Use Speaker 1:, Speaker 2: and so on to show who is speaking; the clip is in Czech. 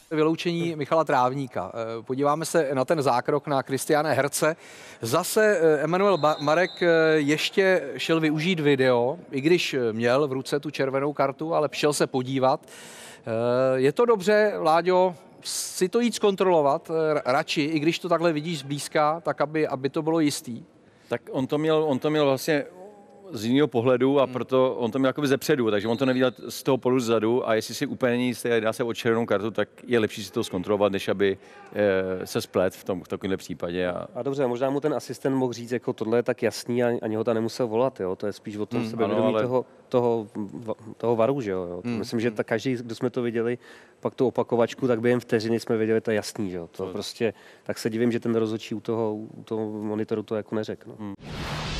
Speaker 1: Vyloučení Michala Trávníka. Podíváme se na ten zákrok na Kristiána Herce. Zase Emanuel Marek ještě šel využít video, i když měl v ruce tu červenou kartu, ale šel se podívat. Je to dobře, Láďo, si to jít zkontrolovat radši, i když to takhle vidíš zblízka, tak aby to bylo jistý?
Speaker 2: Tak on to měl vlastně z jiného pohledu a proto on to měl jakoby zepředu, takže on to neviděl z toho pohledu zadu a jestli si úplně není jistý, dá se o červenou kartu, tak je lepší si to zkontrolovat, než aby se splet v takovémhle případě.
Speaker 3: A dobře, možná mu ten asistent mohl říct, jako tohle je tak jasný a ani ho tam nemusel volat, jo? To je spíš o tom sebevědomí toho varu, že jo? Myslím, že každý, kdo jsme to viděli, pak tu opakovačku, tak během vteřiny jsme viděli, to je jasný, že jo? To prostě, tak se divím, že ten rozhodčí u toho monitoru to jako neřekl. No.